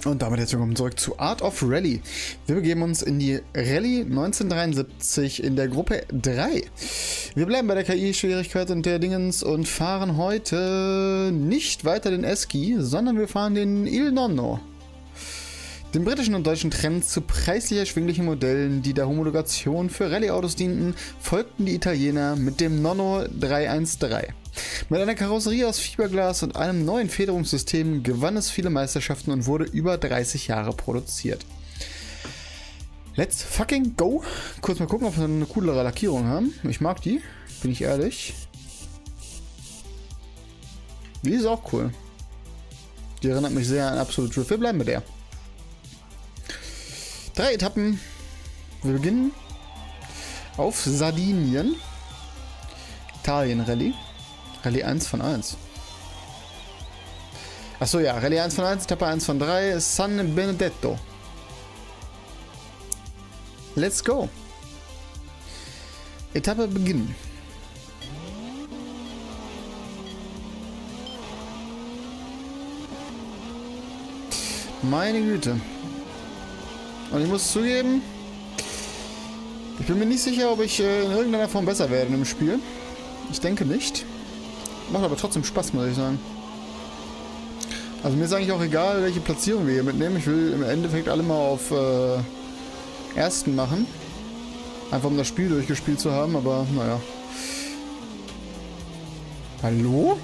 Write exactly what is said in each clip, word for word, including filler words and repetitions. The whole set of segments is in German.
Und damit herzlich willkommen zurück zu Art of Rally. Wir begeben uns in die Rallye neunzehnhundertdreiundsiebzig in der Gruppe drei. Wir bleiben bei der K I-Schwierigkeit und der Dingens und fahren heute nicht weiter den Eski, sondern wir fahren den Il Nonno. Den britischen und deutschen Trends zu preislich erschwinglichen Modellen, die der Homologation für Rallye-Autos dienten, folgten die Italiener mit dem Nonno dreihundertzehn. Mit einer Karosserie aus Fiberglas und einem neuen Federungssystem gewann es viele Meisterschaften und wurde über dreißig Jahre produziert. Let's fucking go! Kurz mal gucken, ob wir eine coolere Lackierung haben. Ich mag die, bin ich ehrlich. Die ist auch cool. Die erinnert mich sehr an Absolute Drift. Wir bleiben mit der. Drei Etappen. Wir beginnen auf Sardinien. Italien-Rallye. Rallye eins von eins. Achso, ja, Rallye eins von eins, Etappe eins von drei, San Benedetto. Let's go. Etappe beginnen. Meine Güte. Und ich muss zugeben, ich bin mir nicht sicher, ob ich äh, in irgendeiner Form besser werde im Spiel. Ich denke nicht. Macht aber trotzdem Spaß, muss ich sagen. Also mir ist eigentlich auch egal, welche Platzierung wir hier mitnehmen. Ich will im Endeffekt alle mal auf äh, ersten machen. Einfach um das Spiel durchgespielt zu haben, aber naja. Hallo?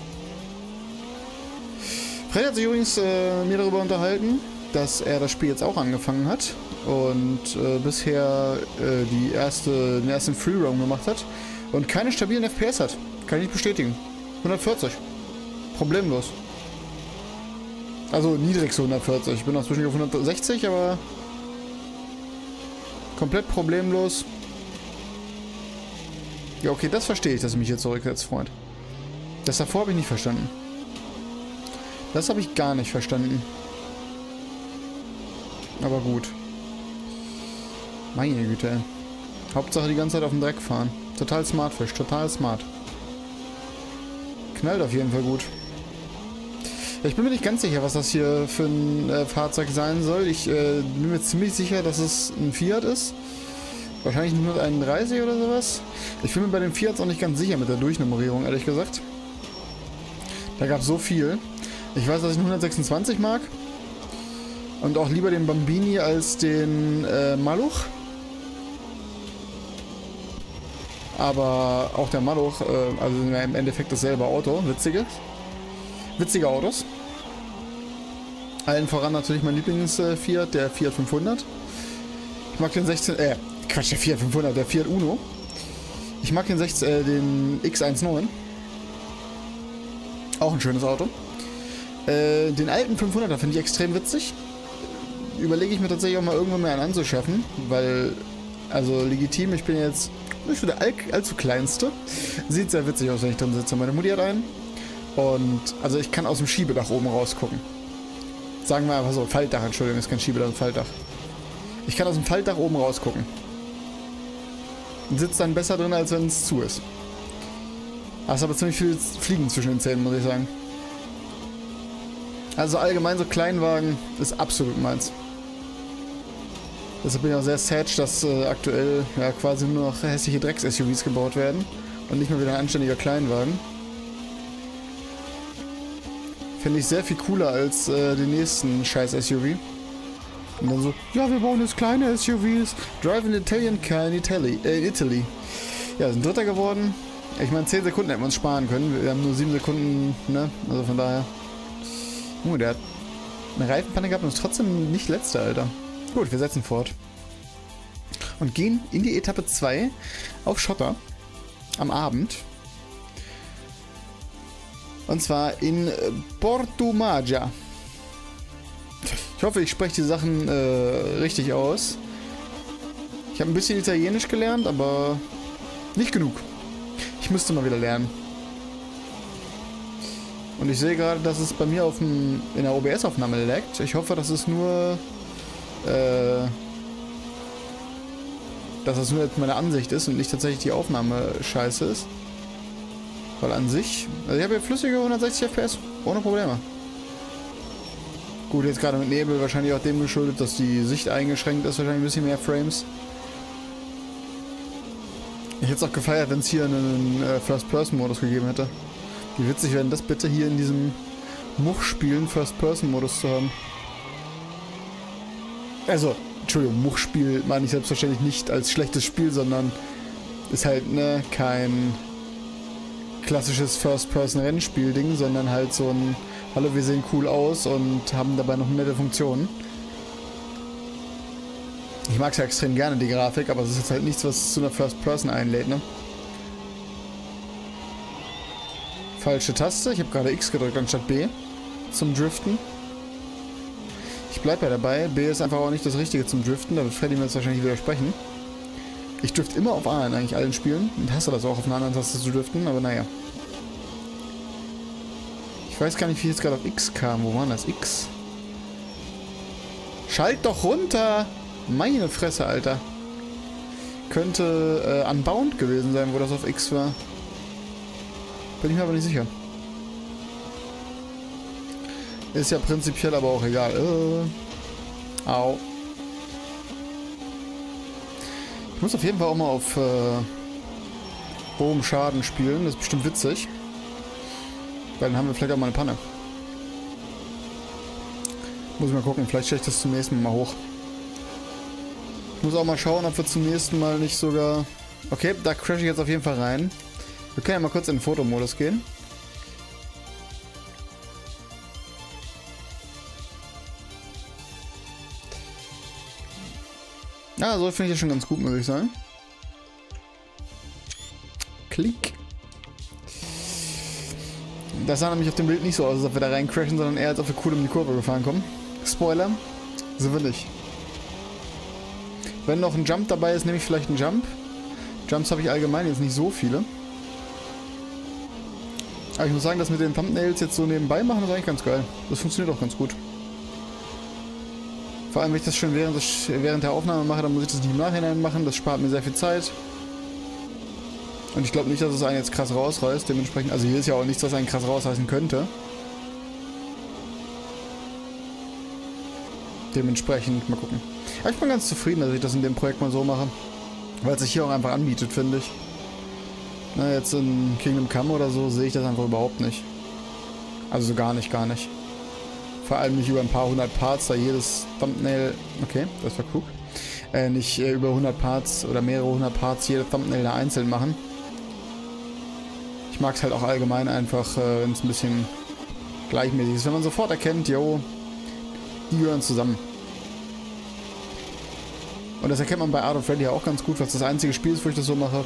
Fred hat sich übrigens äh, mir darüber unterhalten, dass er das Spiel jetzt auch angefangen hat und äh, bisher äh, die erste, den ersten Freeroam gemacht hat und keine stabilen F P S hat. Kann ich nicht bestätigen. hundertvierzig. Problemlos. Also niedrigste hundertvierzig. Ich bin noch zwischendurch auf hundertsechzig, aber komplett problemlos. Ja, okay, das verstehe ich, dass du mich hier zurücksetzt, Freund. Das davor habe ich nicht verstanden. Das habe ich gar nicht verstanden. Aber gut. Meine Güte, ey. Hauptsache die ganze Zeit auf dem Dreck fahren. Total smart, Fisch. Total smart. Knallt auf jeden Fall gut. Ich bin mir nicht ganz sicher, was das hier für ein äh, Fahrzeug sein soll. Ich äh, bin mir ziemlich sicher, dass es ein Fiat ist. Wahrscheinlich ein hunderteinunddreißig oder sowas. Ich bin mir bei den Fiats auch nicht ganz sicher mit der Durchnummerierung, ehrlich gesagt. Da gab es so viel. Ich weiß, dass ich einen hundertsechsundzwanzig mag. Und auch lieber den Bambini als den äh, Maluch. Aber auch der Maluch, äh, also im Endeffekt dasselbe Auto. Witziges. Witzige Autos. Allen voran natürlich mein Lieblings-Fiat, der Fiat fünfhundert. Ich mag den sechzehn, äh, Quatsch, der Fiat fünfhundert, der Fiat Uno. Ich mag den, sechzehn, äh, den X neunzehn. Auch ein schönes Auto. Äh, den alten fünfhunderter finde ich extrem witzig. Überlege ich mir tatsächlich auch mal irgendwann mal einen anzuschaffen, weil, also legitim, ich bin jetzt nicht so der all, allzu kleinste. Sieht sehr witzig aus, wenn ich drin sitze. Meine Mutti hat einen. Und, also ich kann aus dem Schiebedach oben rausgucken. Sagen wir einfach so, Faltdach, Entschuldigung, ist kein Schiebedach, ein Faltdach. Ich kann aus dem Faltdach oben rausgucken. Und sitzt dann besser drin, als wenn es zu ist. Hast aber ziemlich viel Fliegen zwischen den Zähnen, muss ich sagen. Also allgemein so Kleinwagen ist absolut meins. Deshalb bin ich auch sehr sad, dass äh, aktuell ja quasi nur noch hässliche Drecks-S U Vs gebaut werden und nicht mehr wieder ein anständiger Kleinwagen. Finde ich sehr viel cooler als äh, den nächsten scheiß S U V. Und dann so, ja, wir bauen jetzt kleine S U Vs. Drive an Italian car in Italy. Äh, Italy. Ja, sind Dritter geworden. Ich meine, zehn Sekunden hätten wir uns sparen können. Wir haben nur sieben Sekunden, ne? Also von daher. Oh, der hat eine Reifenpanne gehabt und ist trotzdem nicht Letzter, Alter. Gut, wir setzen fort. Und gehen in die Etappe zwei auf Schotter. Am Abend. Und zwar in Portumaggia. Ich hoffe, ich spreche die Sachen äh, richtig aus. Ich habe ein bisschen Italienisch gelernt, aber nicht genug. Ich müsste mal wieder lernen. Und ich sehe gerade, dass es bei mir auf dem, in der O B S-Aufnahme laggt. Ich hoffe, dass es nur, äh, dass es nur jetzt meine Ansicht ist und nicht tatsächlich die Aufnahme scheiße ist. Weil an sich, also ich habe hier flüssige hundertsechzig F P S, ohne Probleme. Gut, jetzt gerade mit Nebel wahrscheinlich auch dem geschuldet, dass die Sicht eingeschränkt ist, wahrscheinlich ein bisschen mehr Frames. Ich hätte es auch gefeiert, wenn es hier einen äh, First-Person-Modus gegeben hätte. Wie witzig wäre denn das bitte hier in diesem Much-Spielen First-Person-Modus zu haben. Also, Entschuldigung, Much-Spiel meine ich selbstverständlich nicht als schlechtes Spiel, sondern ist halt, ne, kein klassisches First-Person-Rennspiel-Ding, sondern halt so ein, hallo, wir sehen cool aus und haben dabei noch nette Funktionen. Ich mag es ja extrem gerne, die Grafik, aber es ist jetzt halt nichts, was zu einer First-Person einlädt, ne? Falsche Taste, ich habe gerade X gedrückt anstatt B zum Driften. Ich bleibe ja dabei, B ist einfach auch nicht das Richtige zum Driften, da wird Freddy mir jetzt wahrscheinlich widersprechen. Ich drift immer auf A in eigentlich allen Spielen und hasse das auch auf einer anderen Taste zu driften, aber naja. Ich weiß gar nicht, wie ich jetzt gerade auf X kam. Wo war das? X? Schalt doch runter! Meine Fresse, Alter. Könnte äh, Unbound gewesen sein, wo das auf X war. Bin ich mir aber nicht sicher. Ist ja prinzipiell aber auch egal. Äh, au. Ich muss auf jeden Fall auch mal auf äh, hohem Schaden spielen. Das ist bestimmt witzig. Weil dann haben wir vielleicht auch mal eine Panne. Muss ich mal gucken. Vielleicht stelle ich das zum nächsten Mal hoch. Ich muss auch mal schauen, ob wir zum nächsten Mal nicht sogar... Okay, da crashe ich jetzt auf jeden Fall rein. Wir können ja mal kurz in den Fotomodus gehen. Ja, so finde ich das schon ganz gut, muss ich sagen. Klick. Das sah nämlich auf dem Bild nicht so aus, als ob wir da rein crashen, sondern eher als ob wir cool um die Kurve gefahren kommen. Spoiler, sind wir nicht. Wenn noch ein Jump dabei ist, nehme ich vielleicht einen Jump. Jumps habe ich allgemein jetzt nicht so viele. Aber ich muss sagen, das mit den Thumbnails jetzt so nebenbei machen, ist eigentlich ganz geil. Das funktioniert auch ganz gut. Vor allem, wenn ich das schon während, des, während der Aufnahme mache, dann muss ich das nicht im Nachhinein machen. Das spart mir sehr viel Zeit. Und ich glaube nicht, dass es einen jetzt krass rausreißt. Dementsprechend, also hier ist ja auch nichts, was einen krass rausreißen könnte. Dementsprechend, mal gucken. Aber ich bin ganz zufrieden, dass ich das in dem Projekt mal so mache. Weil es sich hier auch einfach anbietet, finde ich. Na, jetzt in Kingdom Come oder so sehe ich das einfach überhaupt nicht. Also gar nicht, gar nicht. Vor allem nicht über ein paar hundert Parts, da jedes Thumbnail... Okay, das war klug. Äh, nicht äh, über hundert Parts oder mehrere hundert Parts jede Thumbnail da einzeln machen. Ich mag es halt auch allgemein einfach, äh, wenn es ein bisschen gleichmäßig ist. Wenn man sofort erkennt, yo, die gehören zusammen. Und das erkennt man bei Art of Rally auch ganz gut, was das einzige Spiel ist, wo ich das so mache.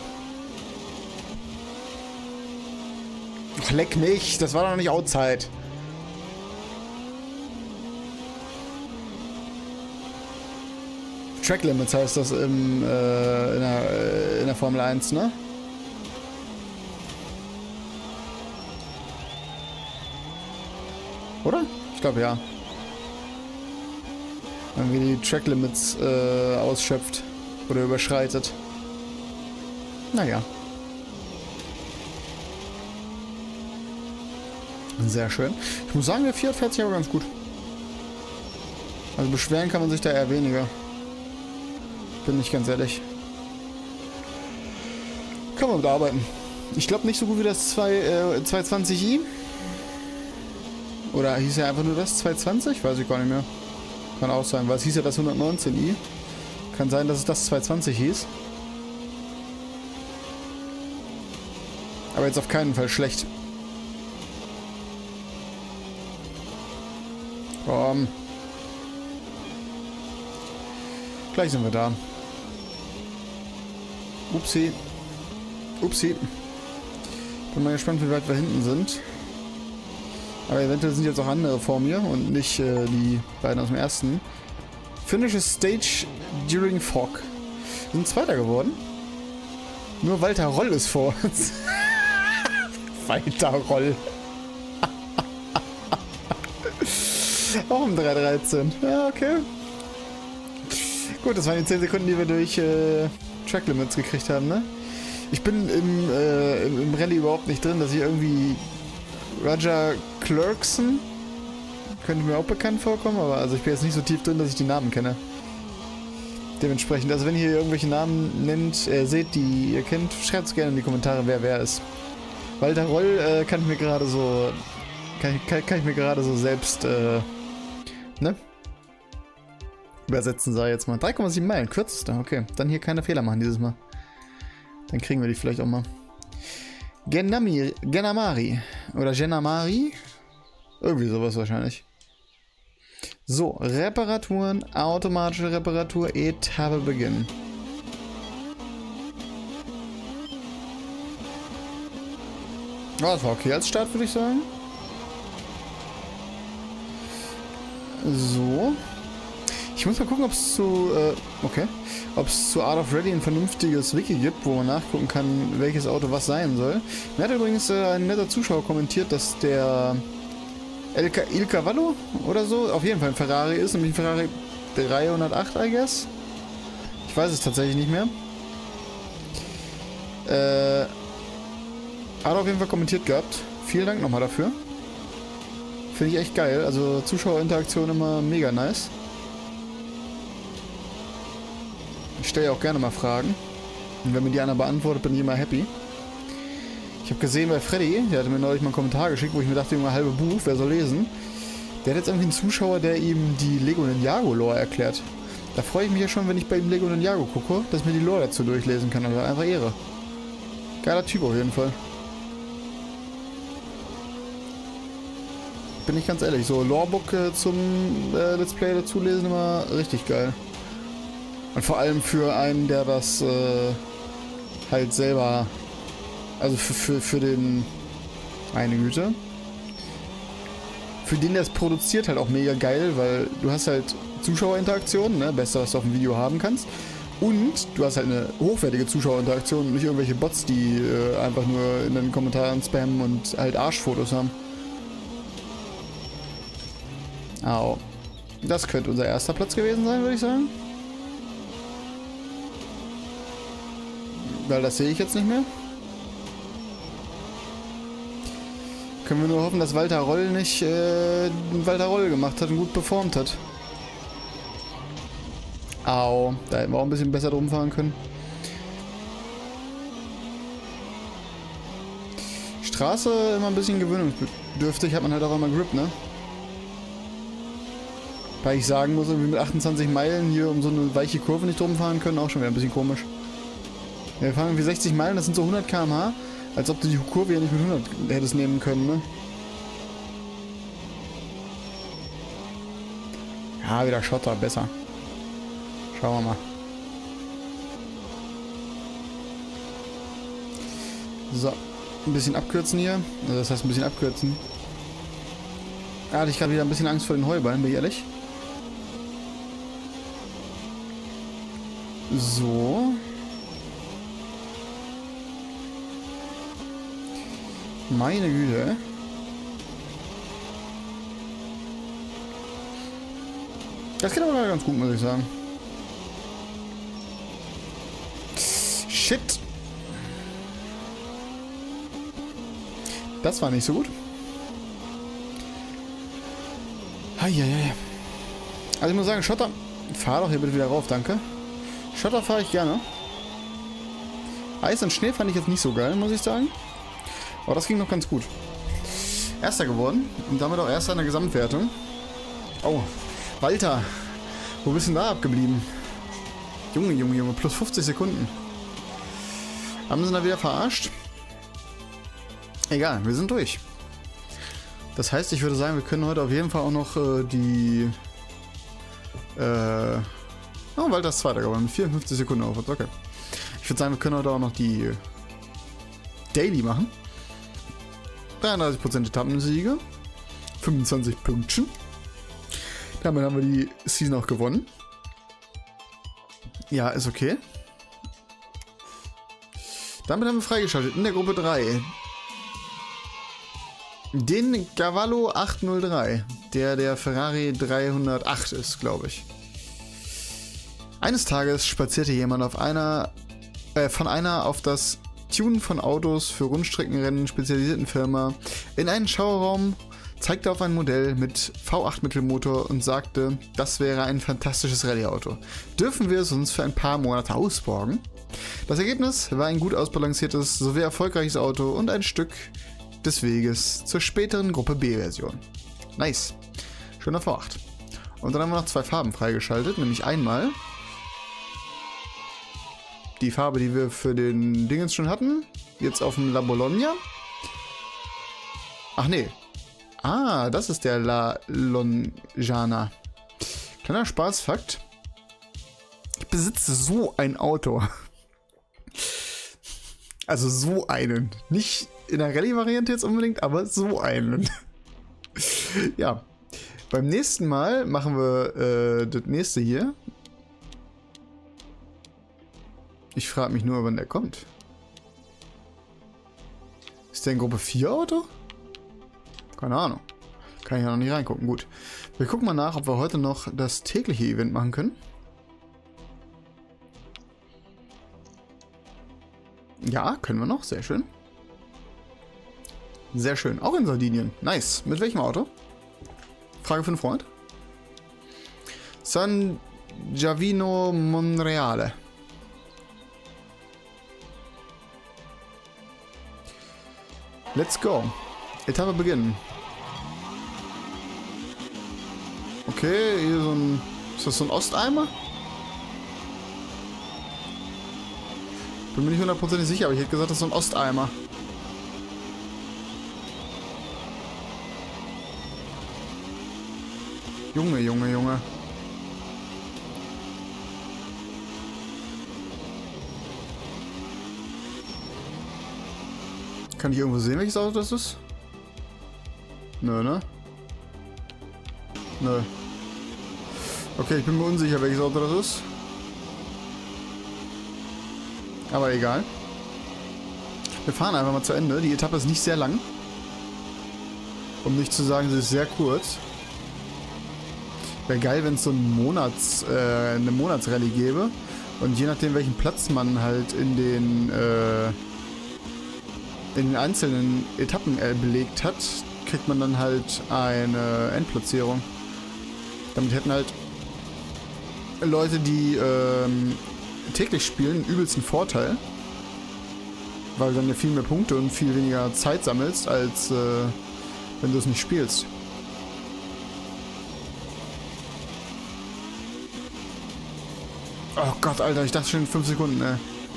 Ach, leck mich, das war doch noch nicht Outside. Track Limits heißt das im, äh, in, der, äh, in der Formel eins, ne? Oder? Ich glaube ja. Wenn wir die Track Limits äh, ausschöpft oder überschreitet. Naja. Sehr schön. Ich muss sagen, der Fiat fährt sich aber ganz gut. Also beschweren kann man sich da eher weniger. Bin ich ganz ehrlich. Kann man mit arbeiten. Ich glaube nicht so gut wie das zwei, äh, zweihundertzwanzig i. Oder hieß ja einfach nur das zweihundertzwanzig? Weiß ich gar nicht mehr. Kann auch sein, weil es hieß ja das hundertneunzehn i. Kann sein, dass es das zweihundertzwanzig hieß. Aber jetzt auf keinen Fall schlecht. Komm. Gleich sind wir da. Upsi. Upsi. Bin mal gespannt, wie weit wir hinten sind. Aber eventuell sind jetzt auch andere vor mir und nicht äh, die beiden aus dem ersten. Finish a stage during fog. Wir sind Zweiter geworden. Nur Walter Roll ist vor uns. Walter Roll. Auch um drei dreizehn. Ja, okay. Gut, das waren die zehn Sekunden, die wir durch äh, Track Limits gekriegt haben, ne? Ich bin im, äh, im, im Rallye überhaupt nicht drin, dass ich irgendwie Roger Clarkson könnte mir auch bekannt vorkommen, aber also ich bin jetzt nicht so tief drin, dass ich die Namen kenne. Dementsprechend, also wenn ihr irgendwelche Namen nennt, äh, seht, die ihr kennt, schreibt es gerne in die Kommentare, wer wer ist. Walter Roll äh, kann ich mir gerade so, kann ich, kann, kann ich mir gerade so selbst, äh, ne? Übersetzen, sei jetzt mal. drei Komma sieben Meilen, kürzester, okay. Dann hier keine Fehler machen dieses Mal. Dann kriegen wir die vielleicht auch mal. Genami, Genamari oder Genamari? Irgendwie sowas wahrscheinlich. So, Reparaturen, automatische Reparatur, Etappe beginnen. Oh, das war okay als Start, würde ich sagen. So. Ich muss mal gucken, ob es zu, äh, okay, ob es zu Art of Rally ein vernünftiges Wiki gibt, wo man nachgucken kann, welches Auto was sein soll. Mir hat übrigens äh, ein netter Zuschauer kommentiert, dass der El, Il Cavallo oder so auf jeden Fall ein Ferrari ist, nämlich ein Ferrari dreihundertacht, I guess. Ich weiß es tatsächlich nicht mehr. Äh, hat auf jeden Fall kommentiert gehabt. Vielen Dank nochmal dafür. Finde ich echt geil. Also Zuschauerinteraktion immer mega nice. Ich stelle ja auch gerne mal Fragen. Und wenn mir die einer beantwortet, bin ich immer happy. Ich habe gesehen bei Freddy, der hatte mir neulich mal einen Kommentar geschickt, wo ich mir dachte, Junge, halbe Buch, wer soll lesen? Der hat jetzt irgendwie einen Zuschauer, der ihm die Lego Ninjago Lore erklärt. Da freue ich mich ja schon, wenn ich bei ihm Lego Ninjago gucke, dass ich mir die Lore dazu durchlesen kann. Also einfach Ehre. Geiler Typ auf jeden Fall. Bin ich ganz ehrlich, so Lorebook äh, zum äh, Let's Play dazu lesen immer richtig geil. Und vor allem für einen, der das äh, halt selber, also für, für, für den, meine Güte, für den, der es produziert, halt auch mega geil, weil du hast halt Zuschauerinteraktion, ne, Beste, was du auf dem Video haben kannst. Und du hast halt eine hochwertige Zuschauerinteraktion und nicht irgendwelche Bots, die äh, einfach nur in den Kommentaren spammen und halt Arschfotos haben. Au. Das könnte unser erster Platz gewesen sein, würde ich sagen. Weil das sehe ich jetzt nicht mehr. Können wir nur hoffen, dass Walter Roll nicht äh, Walter Roll gemacht hat und gut performt hat. Au, da hätten wir auch ein bisschen besser drum fahren können. Straße immer ein bisschen gewöhnungsbedürftig, hat man halt auch immer Grip, ne? Weil ich sagen muss, irgendwie mit achtundzwanzig Meilen hier um so eine weiche Kurve nicht drum fahren können, auch schon wieder ein bisschen komisch. Ja, wir fahren irgendwie sechzig Meilen, das sind so hundert Kilometer pro Stunde, als ob du die Kurve ja nicht mit hundert hättest nehmen können, ne? Ja, wieder Schotter, besser. Schauen wir mal. So, ein bisschen abkürzen hier. Also das heißt ein bisschen abkürzen. Da hatte ich gerade wieder ein bisschen Angst vor den Heuballen, bin ich ehrlich. So. Meine Güte. Das geht aber ganz gut, muss ich sagen. Shit. Das war nicht so gut. Eieiei. Also ich muss sagen, Schotter... Fahr doch hier bitte wieder rauf, danke. Schotter fahre ich gerne. Eis und Schnee fand ich jetzt nicht so geil, muss ich sagen. Aber das ging noch ganz gut. Erster geworden und damit auch Erster in der Gesamtwertung. Oh, Walter. Wo bist du denn da abgeblieben? Junge, Junge, Junge, plus fünfzig Sekunden. Haben sie da wieder verarscht? Egal, wir sind durch. Das heißt, ich würde sagen, wir können heute auf jeden Fall auch noch äh, die... Äh... Oh, Walter ist Zweiter geworden, mit vierundfünfzig Sekunden auf. Okay. Ich würde sagen, wir können heute auch noch die Daily machen. dreiunddreißig Prozent Etappensiege. fünfundzwanzig Pünktchen. Damit haben wir die Season auch gewonnen. Ja, ist okay. Damit haben wir freigeschaltet in der Gruppe drei. Den Cavallo achthundertdrei, der der Ferrari dreihundertacht ist, glaube ich. Eines Tages spazierte jemand auf einer, äh, von einer auf das Tunen von Autos für Rundstreckenrennen spezialisierten Firma in einen Schauerraum zeigte auf ein Modell mit V acht Mittelmotor und sagte, das wäre ein fantastisches Rallye-Auto. Dürfen wir es uns für ein paar Monate ausborgen? Das Ergebnis war ein gut ausbalanciertes sowie erfolgreiches Auto und ein Stück des Weges zur späteren Gruppe B-Version. Nice. Schöner V acht. Und dann haben wir noch zwei Farben freigeschaltet, nämlich einmal die Farbe, die wir für den Dingens schon hatten, jetzt auf dem La Bologna. Ach nee. Ah, das ist der La Longiana. Kleiner Spaßfakt. Ich besitze so ein Auto. Also so einen. Nicht in der Rallye-Variante jetzt unbedingt, aber so einen. Ja. Beim nächsten Mal machen wir äh, das nächste hier. Ich frage mich nur, wann der kommt. Ist der in Gruppe vier Auto? Keine Ahnung. Kann ich ja noch nicht reingucken. Gut. Wir gucken mal nach, ob wir heute noch das tägliche Event machen können. Ja, können wir noch. Sehr schön. Sehr schön. Auch in Sardinien. Nice. Mit welchem Auto? Frage für einen Freund. San Giovino Monreale. Let's go. Etappe beginnen. Okay, hier so ein... Ist das so ein Osteimer? Bin mir nicht hundertprozentig sicher, aber ich hätte gesagt, das ist so ein Osteimer. Junge, Junge, Junge. Kann ich irgendwo sehen, welches Auto das ist? Nö, ne? Nö. Okay, ich bin mir unsicher, welches Auto das ist. Aber egal. Wir fahren einfach mal zu Ende. Die Etappe ist nicht sehr lang. Um nicht zu sagen, sie ist sehr kurz. Wäre geil, wenn es so einen Monats, äh, eine Monatsrallye gäbe. Und je nachdem, welchen Platz man halt in den, äh, in den einzelnen Etappen äh, belegt hat, kriegt man dann halt eine Endplatzierung. Damit hätten halt Leute, die ähm, täglich spielen, einen übelsten Vorteil. Weil du dann ja viel mehr Punkte und viel weniger Zeit sammelst, als äh, wenn du es nicht spielst. Oh Gott, Alter, ich dachte schon in fünf Sekunden, ey.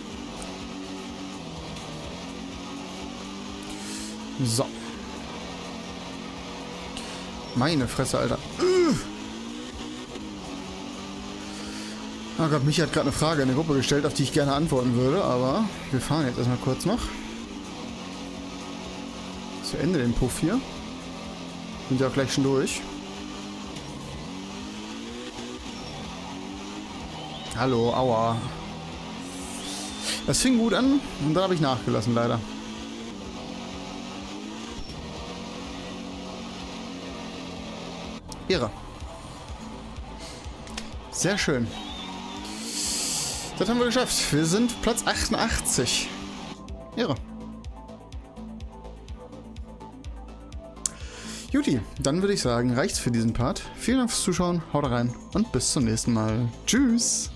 So. Meine Fresse, Alter. Oh Gott, Michi hat gerade eine Frage in der Gruppe gestellt, auf die ich gerne antworten würde, aber wir fahren jetzt erstmal kurz noch. Zu Ende den Puff hier. Sind ja auch gleich schon durch. Hallo, aua. Das fing gut an und dann habe ich nachgelassen, leider. Irre. Sehr schön. Das haben wir geschafft. Wir sind Platz achtundachtzig. Irre. Juti, dann würde ich sagen, reicht's für diesen Part. Vielen Dank fürs Zuschauen, haut rein und bis zum nächsten Mal. Tschüss.